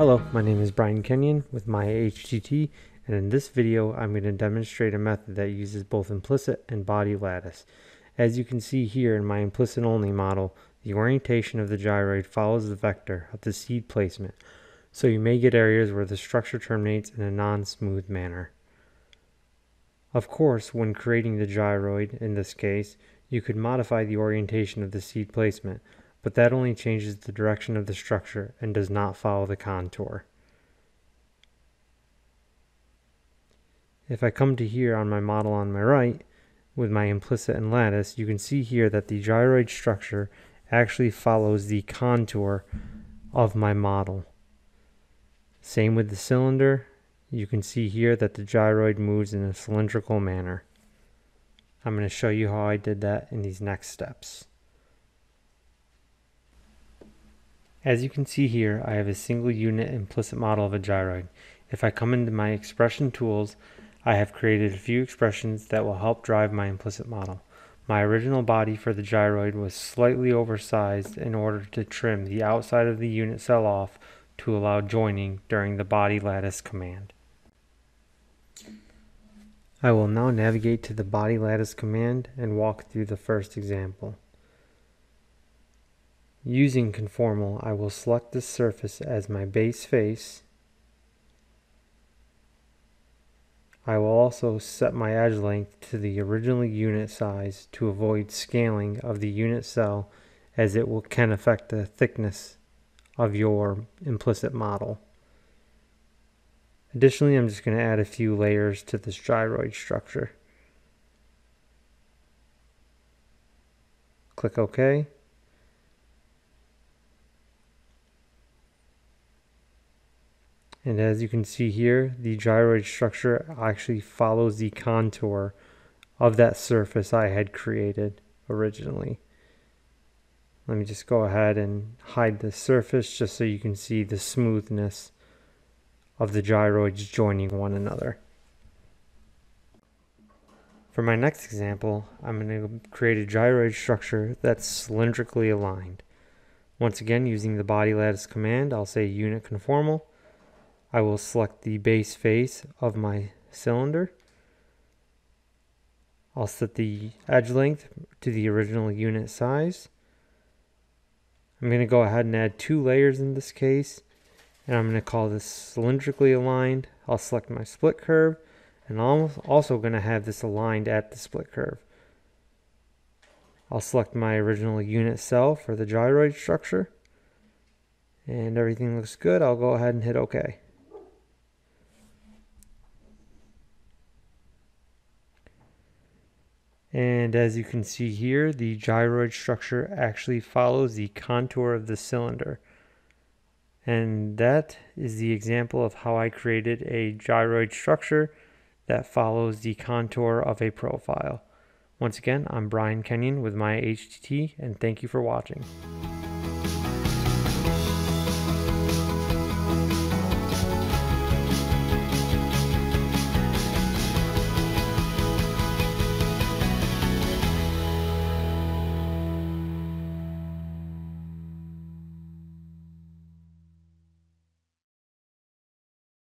Hello, my name is Brian Kenyon with my HTT, and in this video I'm going to demonstrate a method that uses both implicit and body lattice. As you can see here in my implicit only model, the orientation of the gyroid follows the vector of the seed placement, so you may get areas where the structure terminates in a non-smooth manner. Of course, when creating the gyroid, in this case, you could modify the orientation of the seed placement, but that only changes the direction of the structure and does not follow the contour. If I come to here on my model on my right, with my implicit and lattice, you can see here that the gyroid structure actually follows the contour of my model. Same with the cylinder. You can see here that the gyroid moves in a cylindrical manner. I'm going to show you how I did that in these next steps. As you can see here, I have a single unit implicit model of a gyroid. If I come into my expression tools, I have created a few expressions that will help drive my implicit model. My original body for the gyroid was slightly oversized in order to trim the outside of the unit cell off to allow joining during the body lattice command. I will now navigate to the body lattice command and walk through the first example. Using conformal, I will select the surface as my base face. I will also set my edge length to the original unit size to avoid scaling of the unit cell, as it can affect the thickness of your implicit model. Additionally, I'm just going to add a few layers to this gyroid structure. Click OK. And as you can see here, the gyroid structure actually follows the contour of that surface I had created originally. Let me just go ahead and hide the surface just so you can see the smoothness of the gyroids joining one another. For my next example, I'm going to create a gyroid structure that's cylindrically aligned. Once again, using the body lattice command, I'll say unit conformal. I will select the base face of my cylinder. I'll set the edge length to the original unit size. I'm going to go ahead and add 2 layers in this case, and I'm going to call this cylindrically aligned. I'll select my split curve, and I'm also going to have this aligned at the split curve. I'll select my original unit cell for the gyroid structure, and everything looks good. I'll go ahead and hit OK. And as you can see here, the gyroid structure actually follows the contour of the cylinder. And that is the example of how I created a gyroid structure that follows the contour of a profile. Once again, I'm Brian Kenyon with my HTT, and thank you for watching.